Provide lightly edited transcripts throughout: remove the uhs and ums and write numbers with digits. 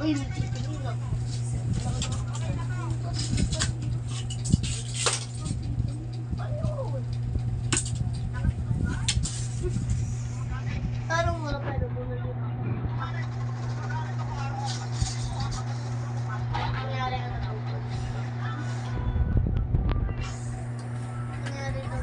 Uy, nagtitigil na. Parang wala pa rin muna dito. Nangyari na daw. Nangyari daw.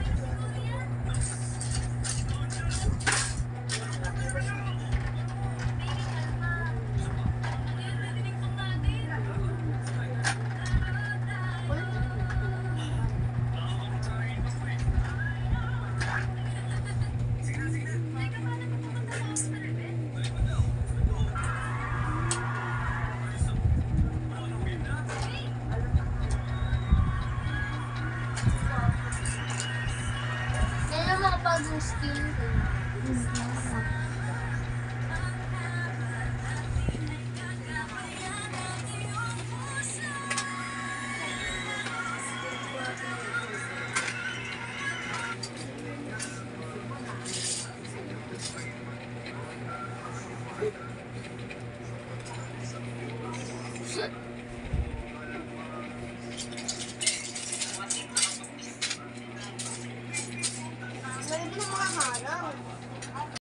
Yan ang mga bagong skill ko.